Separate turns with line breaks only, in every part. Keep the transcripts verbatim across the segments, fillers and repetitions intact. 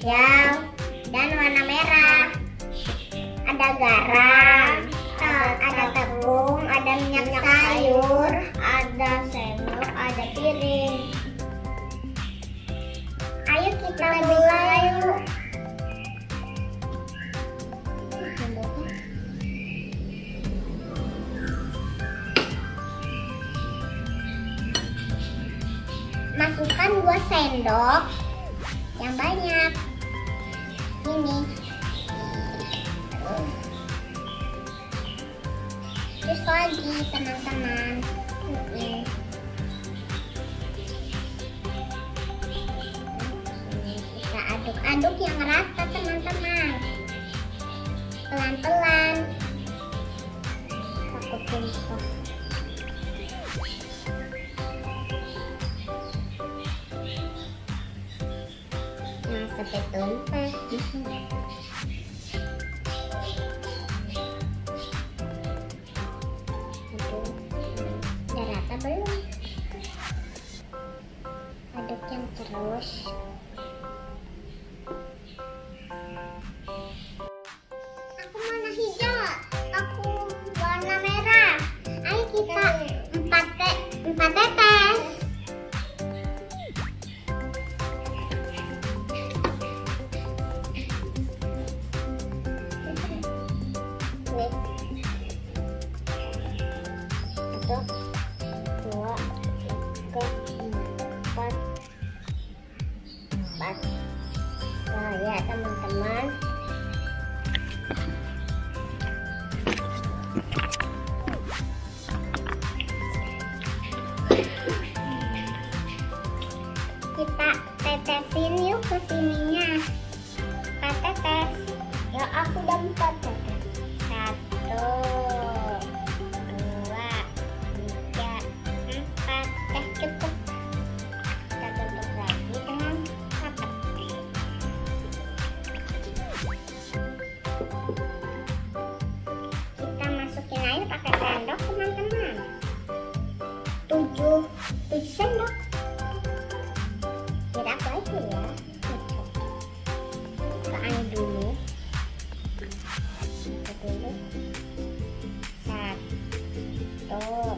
hijau dan warna merah. Ada garam, ada tepung, ada minyak sayur, ada sendok, ada piring. Ayo kita mulai yuk. Masukkan dua sendok yang banyak. Ini. Terus lagi teman-teman. Ini. Kita aduk-aduk yang rata teman-teman. Pelan-pelan. Takut tumpah. Nah, sampai tumpah. Udah rata belum? Aduk yang terus. Aku warna hijau, aku warna merah. Ayo kita empat te empat tetes. Satu, dua, tiga, empat, empat. Nah ya teman-teman, kita tetesin yuk ke sininya. Empat tetes. Ya aku udah empat tetes. Satu, dua, tiga, empat. Eh cukup. Kita tutup lagi dengan rapat. Kita masukin air pakai sendok teman-teman. Tujuh, tujuh sendok. Kira aku aja ya. Buka air dulu. Buka dulu. Satu,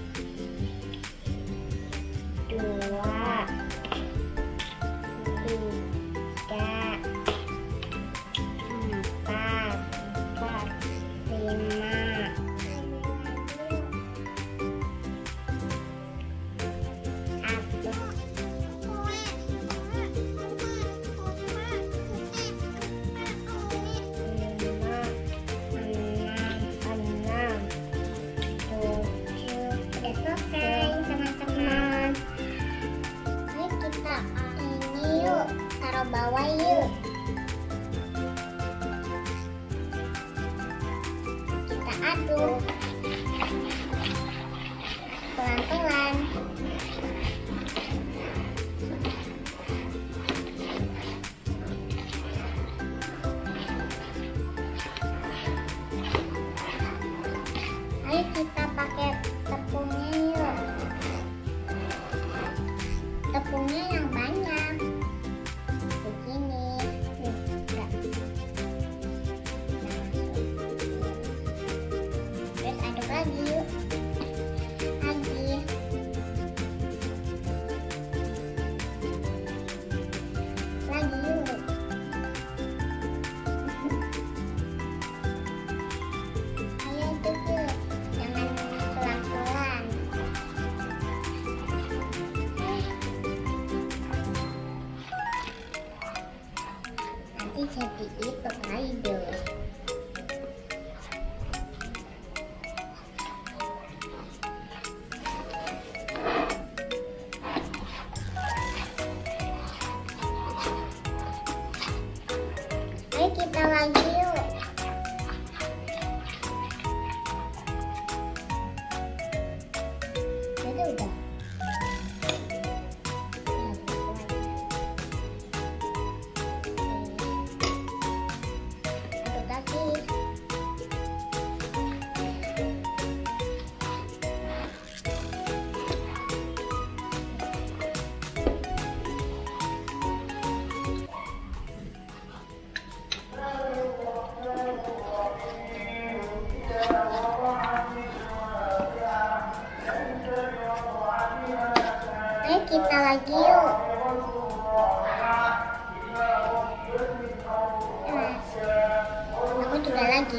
dua, tiga, empat, empat, lima, satu. Taruh bawah yuk. Kita aduk pelan-pelan. Ayo kita pakai tepungnya yuk. Tepungnya yang banyak. Begini. Terus aduk lagi yuk. Lagi. Lagi yuk. Ayo aduk yuk. Jangan pelan-pelan. Nanti jadi itu Kaido. Ayo kita lagi yuk. Jadi udah. Aduk lagi. Ayo kita lagi yuk. Mas, aku juga lagi.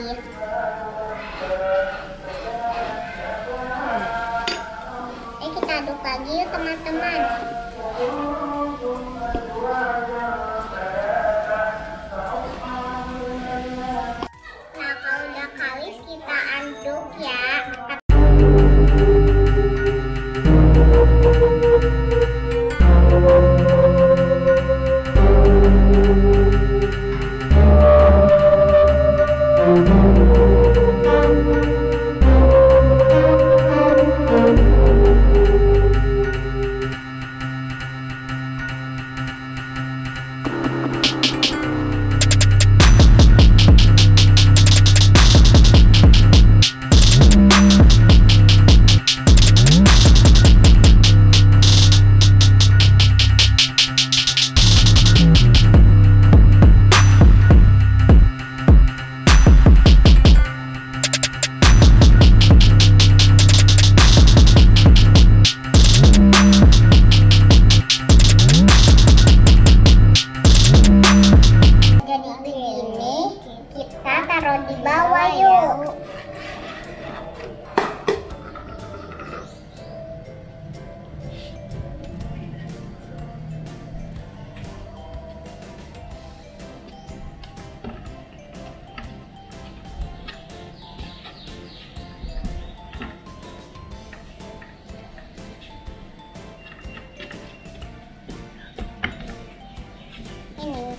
Ayo kita aduk lagi yuk teman-teman. Nah kalau udah kalis kita aduk ya. Taruh di bawah yuk. Ini.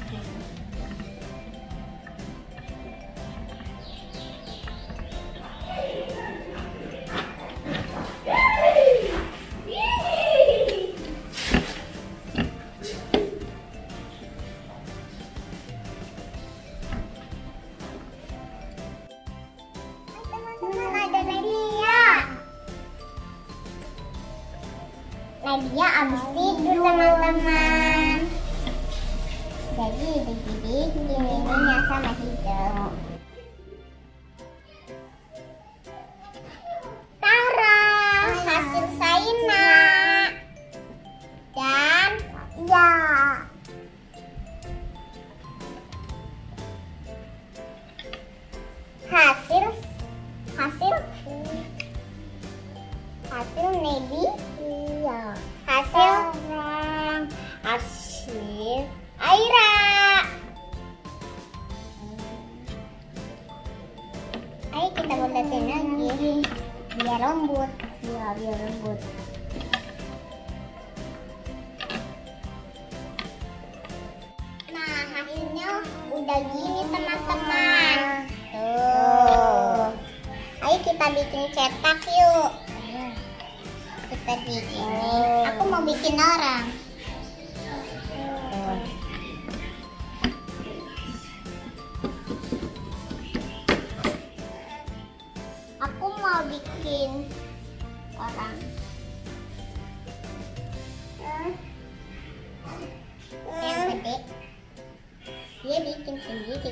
Nadia abis tidur teman-teman. Jadi dibidik gininya sama hidung. Tara hasil Saina dan ya hasil hasil hasil Nedi. Iya. Hasil orang hasil Aira. Ayo kita buletin lagi biar lembut. Ya biar lembut. Nah hasilnya udah gini teman-teman. Tuh. Ayo kita bikin cetak yuk. Kita bikin. Aku mau bikin orang. Aku mau bikin orang. Yang gede. Dia bikin sendiri.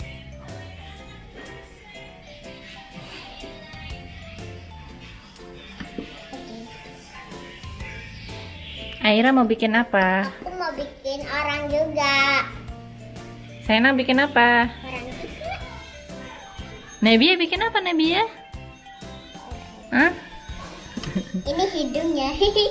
Aira mau bikin apa?
Aku mau bikin orang juga.
Saina bikin apa?
Orang juga.
Nebia bikin apa Nebia? Hah?
Ini hidungnya.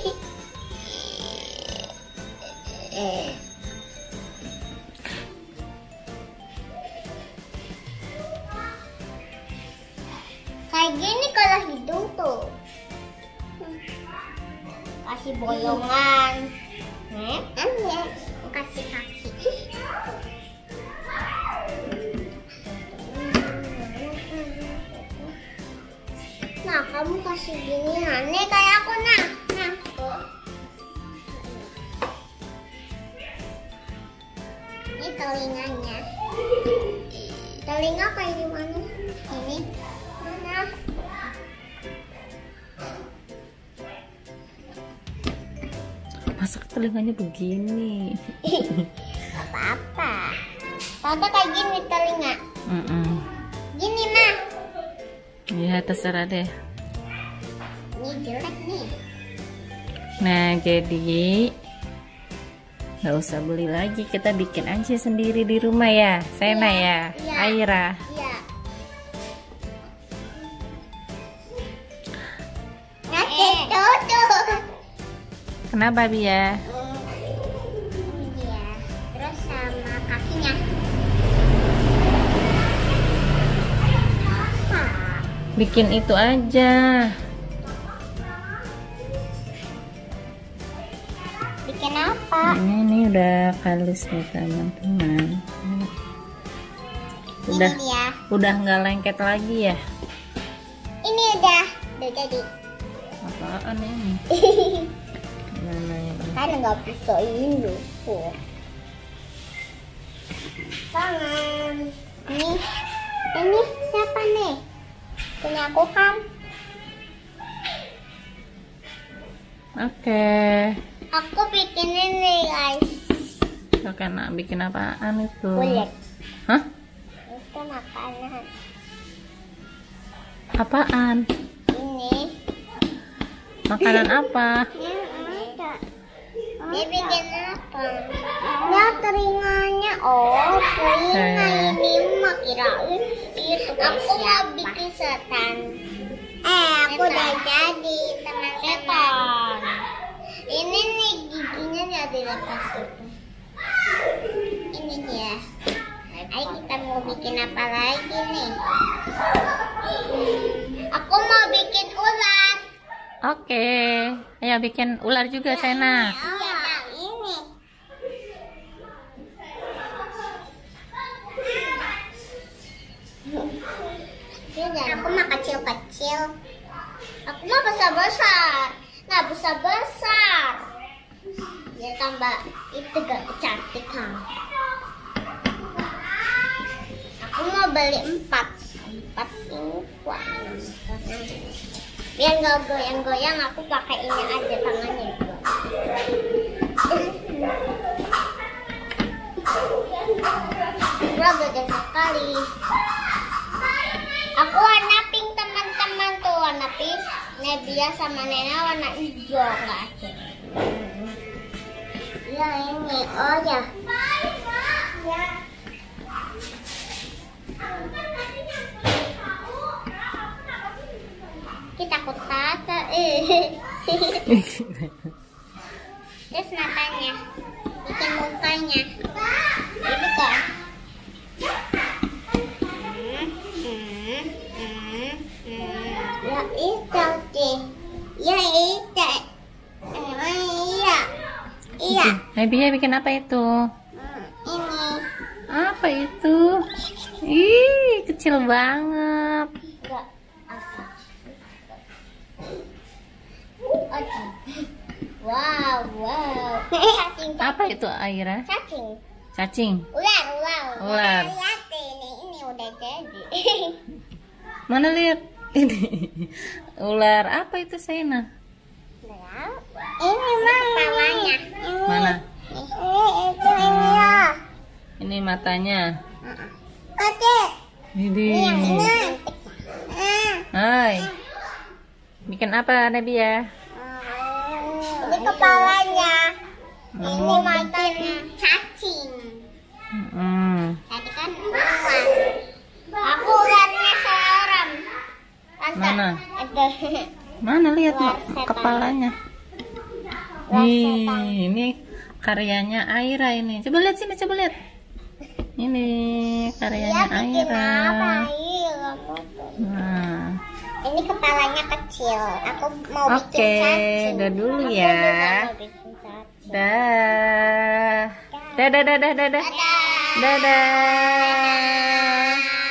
Kayak gini kalau hidung tuh. Kasih bolongan. Nih, ya. Kasih kaki. Nah, kamu kasih gini aneh kayak aku nah. Nah, tuh. Ini telinganya. Telinga kayak gimana? Ini. Mana?
Masa telinganya begini?
Apa-apa. Tante kayak gini telinga.
Mm -mm.
Gini mah.
Ya terserah deh.
Ini jelek nih.
Nah, jadi nggak usah beli lagi, kita bikin aja sendiri di rumah ya, Sena ya,
Iya.
Aira.
Iya. Nanti tutup.
Kenapa Bia?
Iya. Terus sama kakinya. Apa?
Bikin itu aja.
Bikin apa?
Ini, ini udah halus nih teman-teman. Udah,
Ini dia.
udah nggak lengket lagi ya?
Ini udah, udah jadi.
Apaan ini? Mana ini?
Kan nggak bisa ini dulu. Tangan. Ini, ini siapa nih? Punya aku kan?
Oke.
Aku bikin ini guys.
Oke, nak bikin apaan itu?
Kulit.
Hah?
Itu makanan.
Apaan?
Ini.
Makanan apa?
Dia bikin apa? Lihat telinganya. Oh, telinga
Eh.
ini mah kirain itu. Aku mau bikin setan. Eh, aku udah jadi teman-teman. Ini nih giginya nggak dilepas itu. Ini dia. Ayo kita mau bikin apa lagi nih? Aku mau bikin ular.
Oke. Ayo bikin ular juga, Sena.
Iya, yang ini. Aku mah kecil-kecil. Aku mah besar-besar. Nggak besar-besar. Ya tambah itu gak cantik kan. Aku mau beli empat. Empat ini kuat. Biar nggak goyang-goyang, aku pakai ini aja tangannya. Udah gede sekali. Aku warna pink teman-teman tuh, warna pink. Nebia sama Nena warna hijau nggak ada. Ya ini, oh ya. Ya. Kita takut tata. Eh. Terus matanya, bikin mukanya. Ini kan. Ya itu sih. Ya itu. Iya. Iya.
Nebia bikin apa itu?
Ini.
Apa itu? Ih, kecil banget.
Enggak. Apa? Oke. Wow, wow. Cacing.
Apa itu, Aira?
Cacing.
Cacing.
Ular, ular.
Ular.
Lihat ini, ini udah jadi.
Mana lihat? Ini. Ular apa itu, Sena?
Ini mah kepalanya.
Mana?
Ini itu ini ya.
Ini matanya.
Oke.
Ini.
Ini. Ah.
Hai. Bikin apa, Nebia?
Ini kepalanya. Ini
Hmm.
matanya. Cacing.
Hmm.
Tadi kan ular. Aku ularnya seorang. Tante,
Mana?
ada.
Mana lihat
Ular
Mak,
setan.
kepalanya?
Ular
Nih,
setan.
ini karyanya Aira ini. Coba lihat sini, coba lihat. Ini
Dia
karyanya
bikin apa?
Aira.
Iya, kamu tuh.
Nah,
Ini kepalanya kecil. Aku mau
oke,
bikin cacing.
udah dulu
Aku
ya.
juga mau bikin cacing.
Dah. Dadah, dadah, dadah.
Dadah.
Dadah.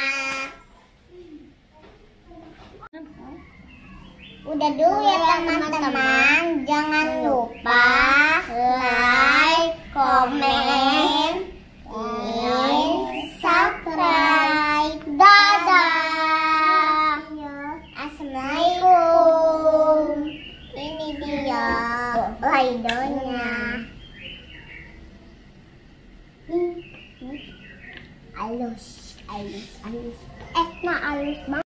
Udah dulu ya teman-teman. Jangan lupa like, komen, dan subscribe. Dadah. Assalamualaikum. Ini dia idolnya. Alus, alus, alus. Eh, nah alus banget.